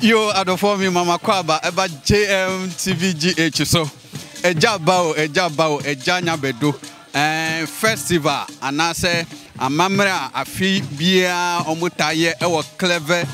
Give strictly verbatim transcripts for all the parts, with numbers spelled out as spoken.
Yo, I don't for me, Mama Kwaba, about J M T V G H. So, a jabao, a jabao, a janya bedo, and festival, and I say, a mamma, a fee beer, omutaye, our clever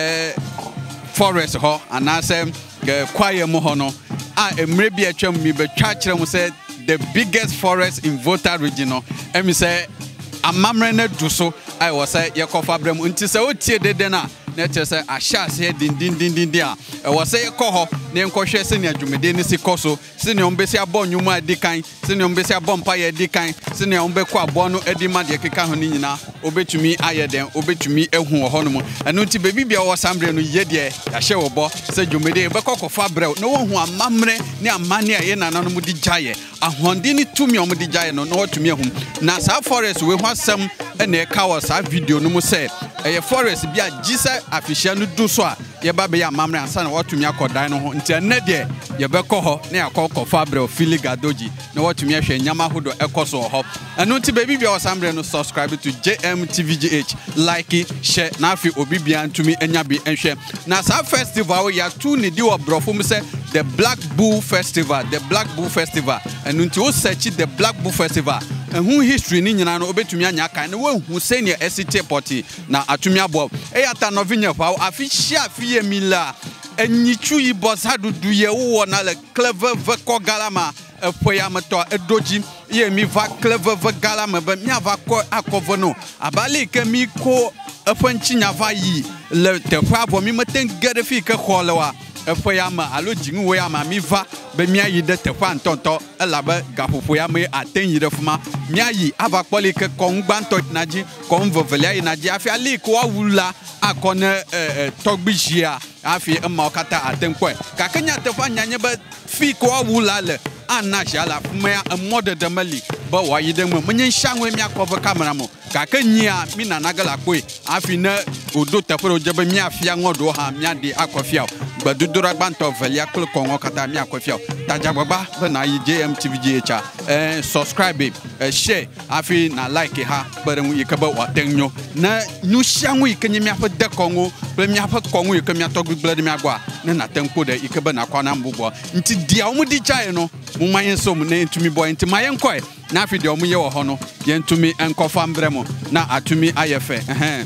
forest ho, and I say, choir mohono. I maybe a chum, me, but church said the biggest forest in Volta regional, and me say, a mamma do so, I was say, Yakofa Brem, until so tear the dinner. Nature say a shas here din din din din dia. I was say a coho, name Koshe senior Jumedini Sikoso, senior Bessia Bon, you might decline, senior Bessia Bompire decline, senior Umbequa Bono, Edima de Kikahanina, obey to me, I then obey to me, a honeymoon, and Nuti baby or somebody yedie, a show bo, said Jumede, Bacco Fabro, no one who are mamre, near mania in an anonymity giant, a Hondini to me on the giant, no to me home. Now, South Forest, we want some and a cowards have video no more say. A forest be a Gisa official do so. Ye baby ya mamre and son what to me a cordino until Nedia, ye beco near Coco Fabro, Philly Gadoji, no what to me a Yamahudo Ecoso hop. And not to baby or somebody no subscribe to J M T V G H, like it, share, Nafi Obibian to me and Yabi and share. Now, some festival we are two Nidio Brofum say the Black Bull Festival, the Black Bull Festival, and until search the Black Bull Festival. And who history ni nyina no obetumia nyaka and we hu senior S T party na atumia bob e ata novinya fa afihia afie mila enyichu yi boss hadudu ye wo na le clever veko galama efoya meto edoji ye mi va clever ve galama ba mi ava ko akovo no abali ke mi ko efanchinya va yi le te fa bo mi meten gere fi ke kholewa efoya ma alo jingu we ama mi va be mi ayi de te fa ntonto elabe gafofo ya me aten yi de fuma mi ayi ava kpoli ke kongbanto naji konvovelia yi naji afi ali ko awula akone togbijia afi ema okata atenkwe ka kenya te fa nyanye be fi ko awula le anasha la fuma ya mode de mali ba wa yi de mo menye shanwe mi akova camera mo ka kenya mi na nagala kwe afi na odo te fo je be mi afia ngodo ha mi ade akofia badudura banto velia kul kongo kata mi akofia tajababa be na yi J M T V G H eh subscribe eh share afi na like ha bare mu yikaba wa tenyo na nu shanwe kenye mi afa de kongo be mi afa kongo yikami atogbi blade mi agwa na na tenko de yikaba na kwana mbugo nti dia omu di chai no mu mayen so mu na ntumi boy nti mayen koy na afi de omu ye wo ho no ye ntumi enkofa mbremo na atumi ayefe eh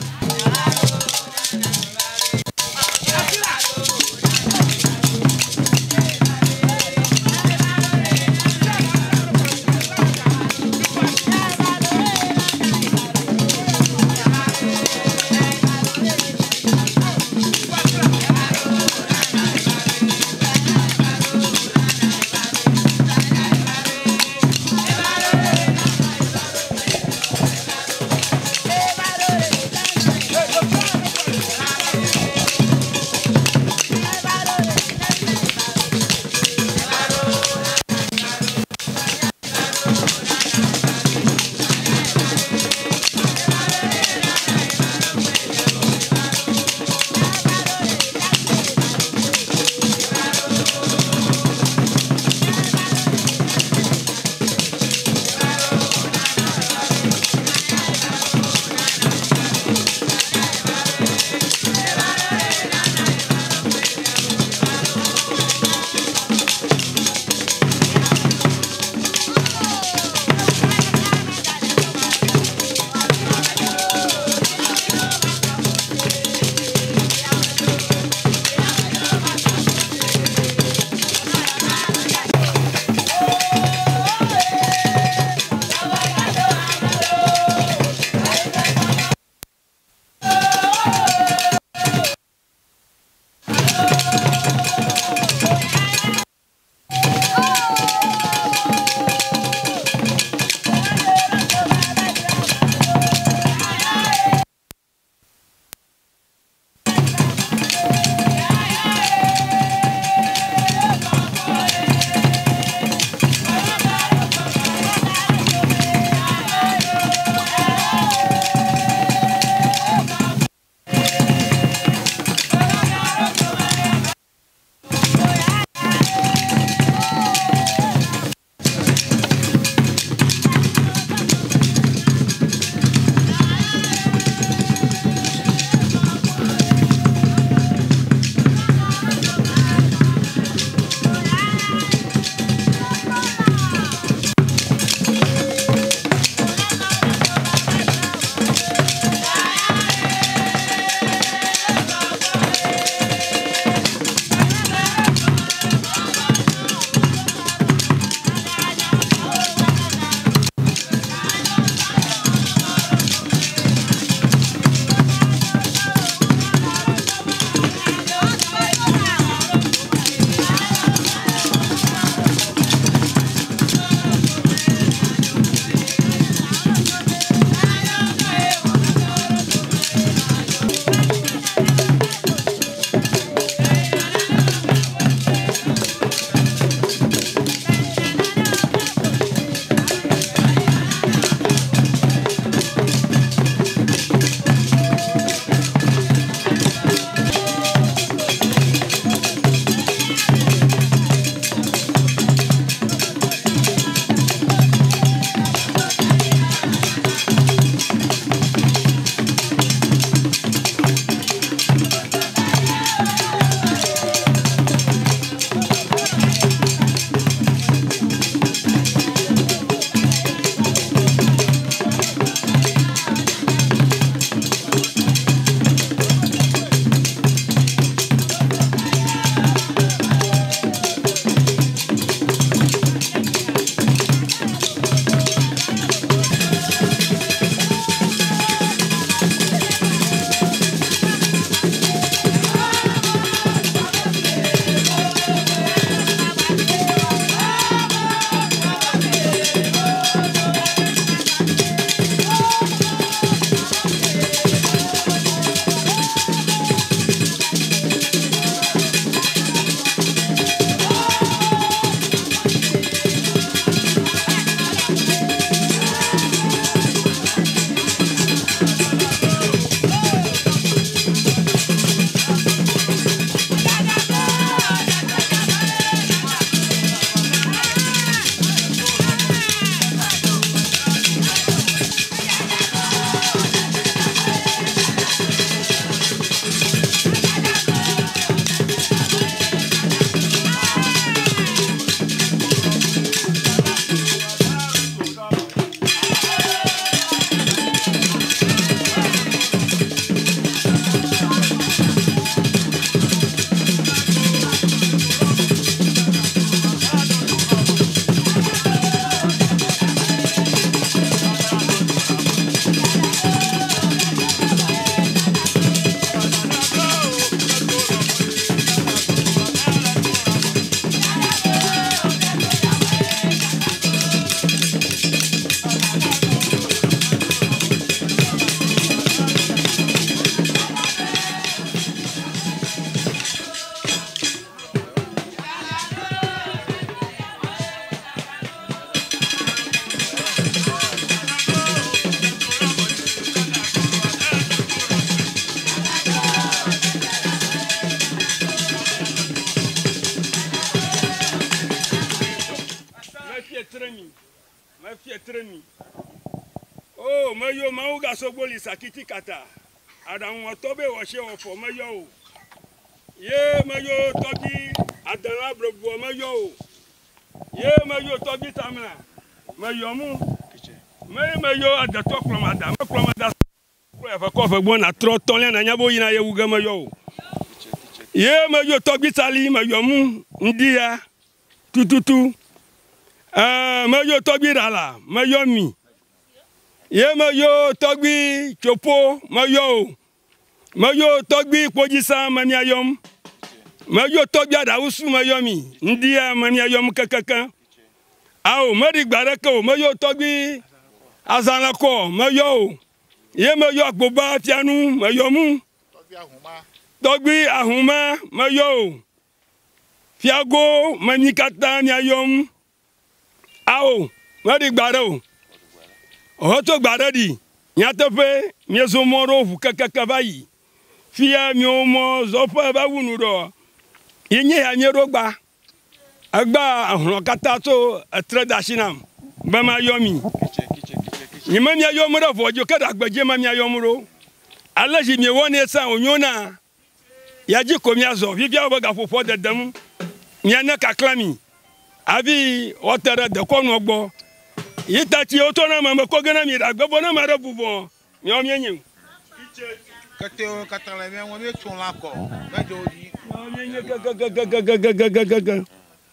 ni. Oh, mayo mauga soboli sakiti kata. Ada ngotobe washe ofo mayo. Ye mayo togi adana brobo mayo. Ye mayo togi tamna. Mayo mu. Me mayo adato klomada. Klomada. Fa ko fa bona tro tonle na nyabo yina ye wuga mayo. Ye mayo togi sali mayo mu ndia tututu. Ah mayo togi rala mayo mi. Ye mayo togi chopo mayo. Mayo togi pojisa mami ayom. Mayo togi adawusu mayo mi. Ndia mami ayom kakaka. Ao mari gbareko mayo togi azanako mayo. Ye mayo agboba fianu mayo mu. Togi ahuma. Togi ahuma mayo. Fiago manikata ni ayom. Ao mari gbaro. Oto gbaradi nyatope miezomoro fukakakabai fia miomo zopa ba wunudo yenye ya nyerogba agba ahun kata so atradashinam ba ma yomi nyima mi ayomro fojo kada agbaje ma mi ayomro alaji mi woni san onyona yaji ko mi azo fifia obaga fofo dedam mi ana kaklami abi otere de konu ogbo Yitachi otona mama kogana mi da gbona mara bubo mi o mienyin kate o katala me won me tun la ko mejo yi o mienyin gagagagagagagaga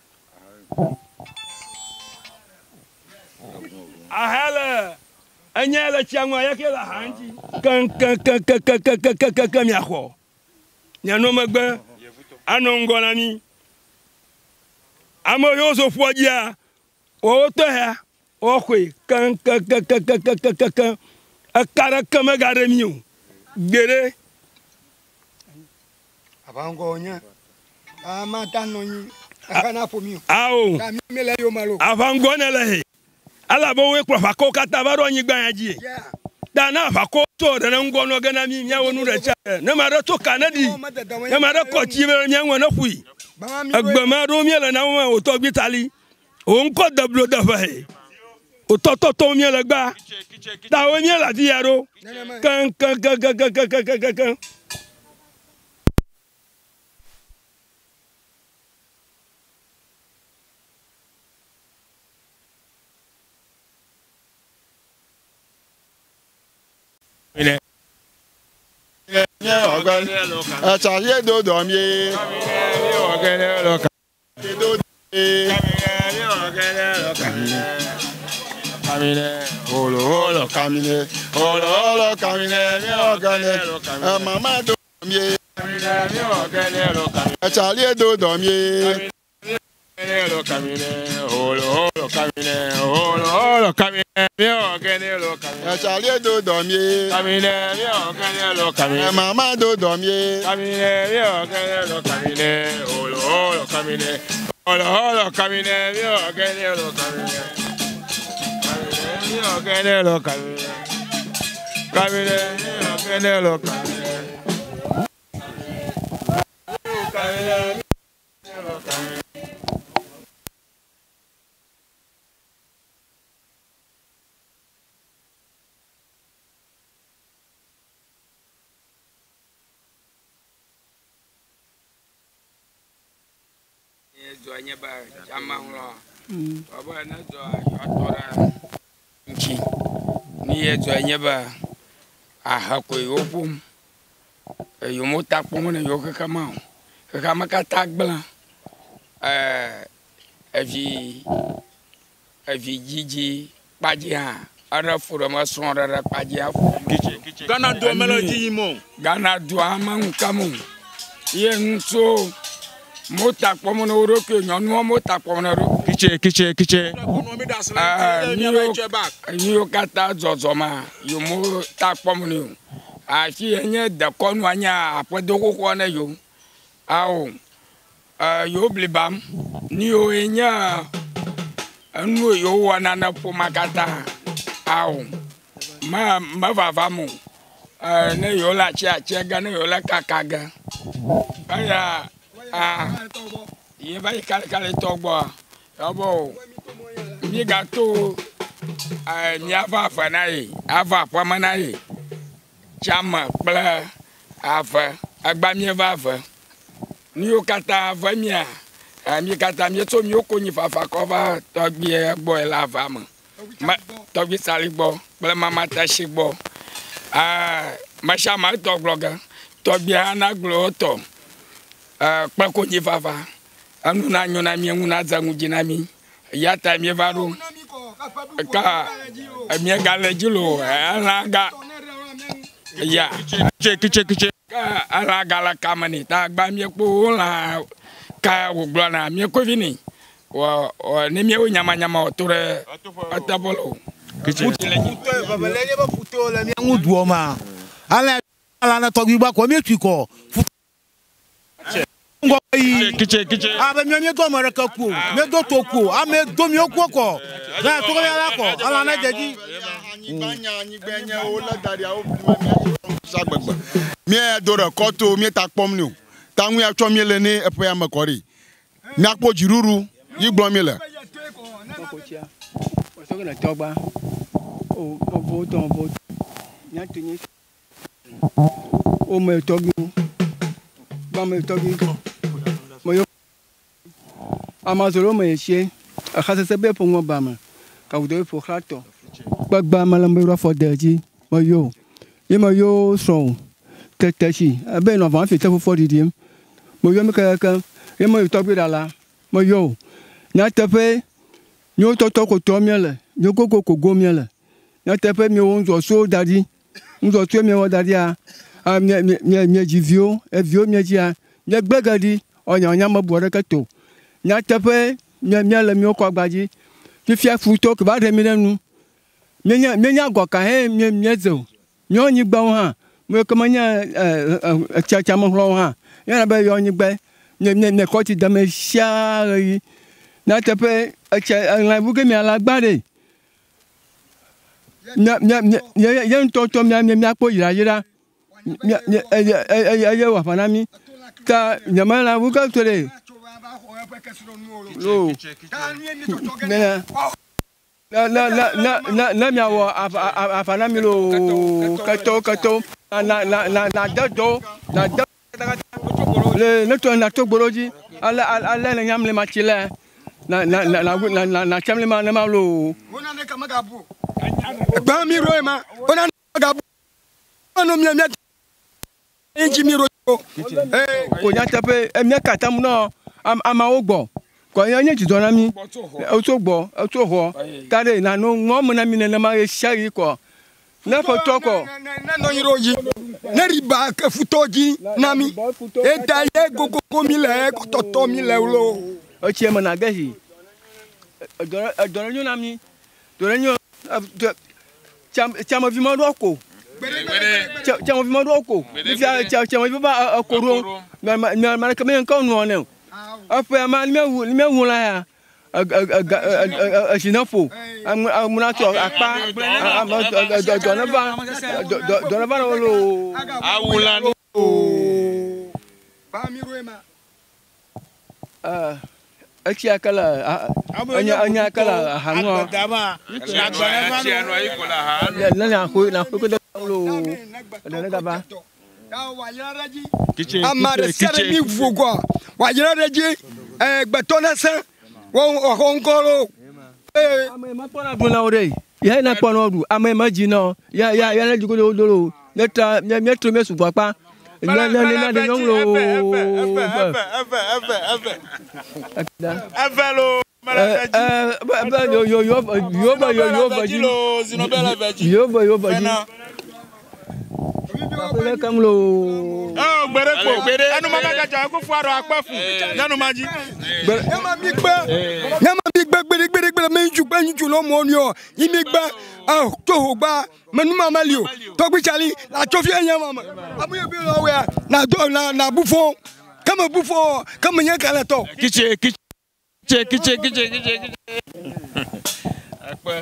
ahala anyala chianwa yake la hanji kan kan kan kan kan kan kan kan mi akho nyano magba anongona ni amo yozo fuajia o to ha okwe kan kan kan kan kan kan kan kan akara kama garemiu gere abango nya ama tanonyi akana fomiu awo ka mi mele yo malo abango na lehe ala bo we kwa fako kata baro nyi gban aji dana fako to da nan gono gana mi nya wonu da cha na mara to kanadi na mara ko chi be nya wona kui agbama ro mi la na wo o to bitali o nko dablo da fa he Ototo to mi la gba ta o mi la di yaro kan kan kan kan kan kan kan kan ile nye ogan acha ye do do mi ni ogan lo ka do e ni ogan lo ka Camine, holo holo camine, holo holo camine, mi ogane, mama do mi, camine, mi ogane lo camine, Charlie do do mi, camine lo camine, holo holo camine, holo holo camine, mi ogane lo camine, Charlie do do mi, camine, mi ogane lo camine, mama do do mi, camine, mi ogane lo camine, holo holo camine, holo holo camine, mi ogane lo camine. Yo gene lo camine, camine, yo gene lo camine, camine, lo camine. Yezo anyeba chama hulo, baba na zo atora. Nchi ni yezo anyeba ahako yobum yomota pomona yokaka ma kaka kata gbla eh evi evi jiji paji ha ara furo ma sonra ra paji ha Ghana do melody yimo Ghana do amankamu ye nso mota pomona oroke nyonu mota pomona ro kiche kiche kiche ah niyo kata zozoma yo mo ta pomona afi enye de konu anya apodo kokko na yo awo ah yo blibam niyo enya anu yo wana na pomakata awo ma ma vavamu ah ne yo la cha cha ga ne yo la kakaga aya ah ye ba kale kale togbo yabo mi gato mi ava fa na ye ava pa mana ye chama kple ava agba mi va ava ni o kata ava mi a mi kata mi to mi o ko ni fa fa ko va to gbe egbo e la ava mo to gbe sali gbo kple mama ta se gbo ah ma sha ma to bloga to gbe ana glo to ah kpe ko ni fa fa anu na nyu na mi enu na zangu jina mi ya ta mi va ro ka mi ga le jilo ala ga ya che che che ka ala ga la kamani ta gba mi po la ka wo glo na mi ko vini wa ne mi o nyama nyama o tore atabolo kiche le puto baba le ba puto le mi ngudu o ma ala ala na to gbi gba ko mi tu ko kiche kiche abe mi mi to mo re ka ku me do to ku a me do mi o ku ko na to ya la ko ala na jeji banya ni gbenya o la dari a o mi sagbegbe mi e do re ko to mi ta pom ni o ta nwi a cho mi le ni e po ya makori mi apo jiruru yi gbo mi le o so na togba o o bo ton bo nya tinyi o me togi ba me togi mo yo amazoro me she a khase se be pongo ba ma ka udo fo khato gbagba mala me ro fo deji mo yo ye mo yo so teteshi abe no va fi te fo didi mo yo me ka ka ye mo togi dala mo yo na tepe nyo to to ko to miele nyo ko ko go miele na tepe mi won zo so dadi nzo tue mi wo dadi a a mi mi mi jivio e vio mi ji a mi gbegadi onya onya mo bore ka to na tepe mi mi le mi ko agbaji fi fia futo ke ba de mi nenu mi nya mi nya go ka he mi mi zo mi onyi gba wo ha mo ko manya eh cha cha mo ro ha ya na be yo onyi gbe mi mi mi ko ti da me sha yi na tepe a la buke mi ala gbade nya nya nya ye nto to mi mi mi apo yira yira ye ye wa fana mi ka nya ma la buke to le lo na na na na na na mi awo afana mi lo kato kato na na na na dodo na le ne to na to gboroji ala ala na nyam le ma chile na na na na na na chamle ma na ma lo wona ne ka magabu gba mi ro ma wona ne magabu ono mi mi enji mi ro eh ko nya tape e mi ka tam no ama ogbo ko yan yin jido na mi o to gbo o to ho tare na no ngom na mi ne ma e shari ko na fo toko na no yiro yi na riba ka futoji na mi e da ye gogo ko mi le ko to to mi le lo o che mo na gahi adoro adoro nyu na mi doro nyu cham cham vi mo do ko cham vi mo do ko vi cham cham vi ba ko ro na na ka me ko no ne afa ma ni me wu ni me wu la ya a sinafo amuna to apa dona ba dona ba lo awula ba mi roema ah achi akala anya anya akala hanwa na na ko na ko lo na ga ba amare sere mi vugo wa yira reji eh gbetona san won okonkoro eh ame ma pona buna ore ya na pona odu ame ma jina ya ya ya na jugo do leta mi tro me supo pa na na na de non lo avelo eh yo yo yo yo ba yo yo ba ji yo ba yo ba ji le kam lo oh gbere po anu ma ga ja ko fu aro apafu nanu ma ji ya ma mi gbe ya ma mi gbe gbere gbere gbere me ju gbe ju lo mo ni o yi mi gbe ah to ho gba manu ma mali o to gbi chali la to fi eyan mama abuye bi lo we na do na na bufo kama bufo kama yen kala to kiche kiche kiche kiche kiche apa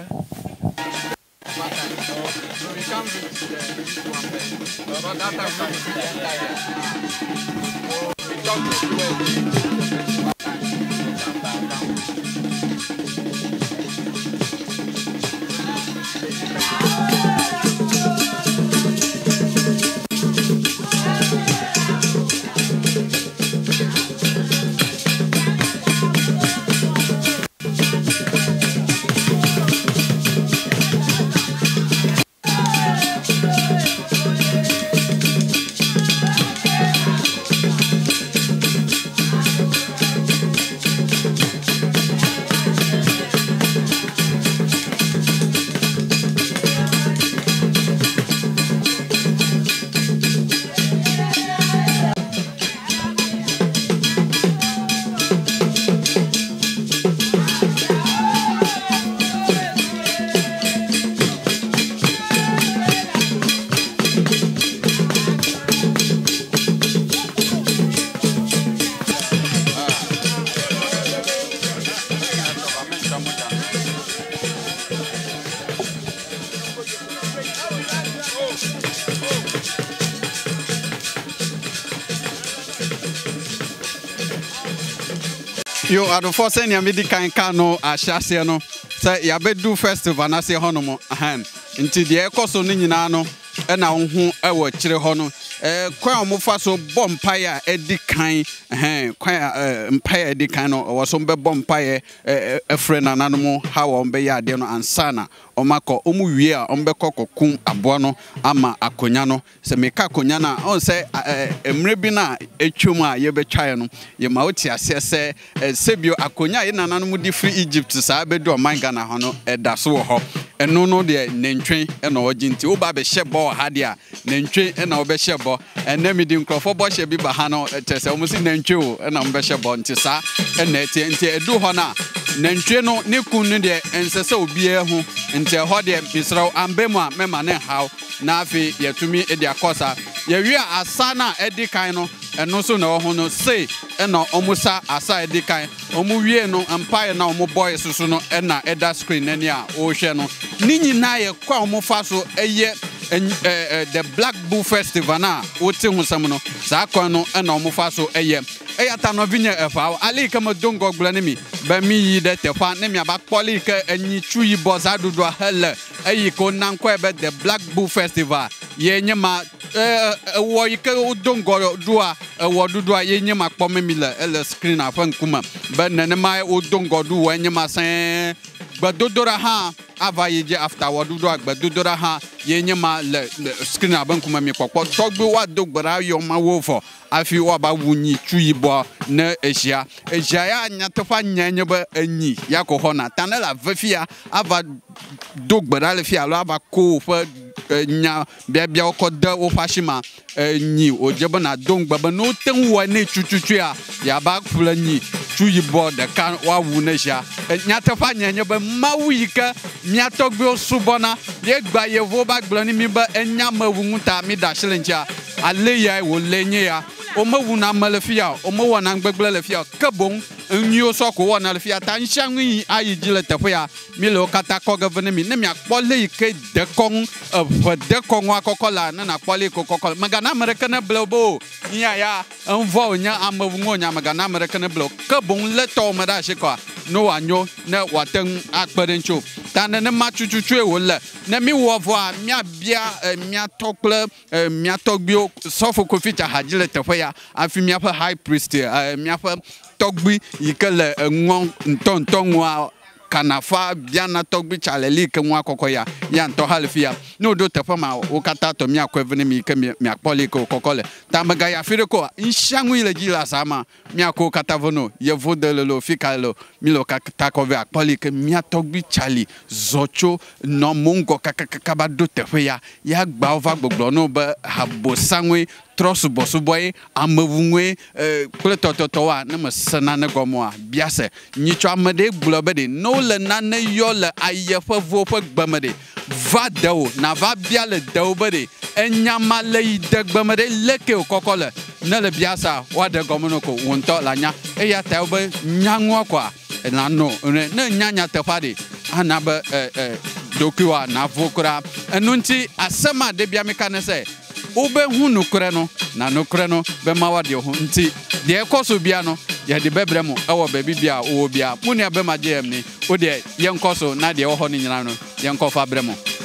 Yo, I don't force any American cano, a chassis, no. Say, ya bedu festival, na say honomo, a hand. Until the echo so ninano, and now who I will chire hono. Eh, kwa omufa so bompire edi kan eh kwa empire edi kan no was some be bompire eh friend ananomo how on be ya de no ansana omako omu wie a ombe kokokun aboa no ama akonya no se meka akonya na on se emre bi na etwom a ye betwae no ye ma oti ase se sebio akonya ye nananom di free Egypt sa be do man Ghana ho no eda so ho eno no de nentwen e na oginti wo ba be hyebo ha de a nentwen e na wo be hyebo ene mi di nkrofo bo hye bi ba ha no tese wo musi nentwen o e na wo be hyebo nti sa e na eti enti edu ho na nentwen no ne kun no de ensese obi e ho nti ho de misraw ambemu a mema ne haw na afi yetumi e de akosa ye wi asana edi kan no eno so na ho no sei e na omusa asa edi kan omu wie no empire na omu boy susu no e na eda screen nani a o hwe no ni nyina ye kwa omu fa so eye the Black Bull Festival na wote hu sam no sa kwa no e na omu fa so eye eyata no vinya efa ali kama dongo glane mi ba mi yi de tefa ne mi aba poli ka anyi chuyi boza dodo hele ayi ko nan ko ebe the Black Bull Festival ye nyema eh wo yi ka dongo doa wo dodo ye nyema kpome mi le ele screen afa nkuma ba nene mai o dongo do wo nyema san gbadodora ha ava yeje after wadudo agbadodora ha ye nyema le screen aban kuma mi kokko togbe wa dogbara yo ma wo fo afi wa ba wunyi tuyibo na ehia ehia ya nyatofa nyenye ba anyi yakoho na tanela vafia ava dogbara le fia lo ava ko fa nya bia bia okoda wo fashima nyi ojebo na dongba ba no tenwa ne chuchuchu a ya ba fula nyi tuyibo de kan wa wu na hia nyatofa nyenye ba mawuyika miatogbe osubona ye gba ye vo ba gblani mi ba enya mawunta mi da shilinja ale ya wo lenye ya o mawu na malafia o mawu na gbegble lafia kabon nyo soko wona lafia tan shanwi ayi jile tafia mi lo kata ko governor mi ne mi akpole ike de kon of de kon akokola na na akpole kokokola magana american blobo nya ya envo nya amawu nya magana american blobo kabon leto mada shiko no anyo na waten akparencho tan ne machuchuchu e wolle na mi wo vo a mi abia mi atokle mi atogbio sofo koficha hajile tafia afi mi apa high priest mi apa togbi yikele ngon ntontonwa kanafa biana togbi chaleli ke nwa kokoya ya nto halfia no do tefama o kata to mi akwevene mi ke mi akpoli ko kokole tamaga ya fireko inshangu ile jila sama mi akko katavono ye vodelo fikalo mi lo kata ko ve akpoli ke mi atogbi chali zocho no mungo kakakaba do tefia ya gba ova gbogbo no ba habosanwe trosu bosu boy amavunwe pletototowa na masana na gomoa biase nyicho amade globede no le nane yo le ayefa vofa gbamade va dawo na va bia le dawo bede enyama le degbamade leke kokole na le biasa wa de gomono ko wonto lanya e ya tawo nyanwo kwa na no na nyanya tefade anaba eh dokuwa na vokura enunti asema de bia mekane se ube hu nukure no na nukure no be mawa de ho nti de ekoso bia no ye de bebremu ewo ba bibia o bia muni abema je emni o de ye nkoso na de ho ni nyina no ye nkofa bremu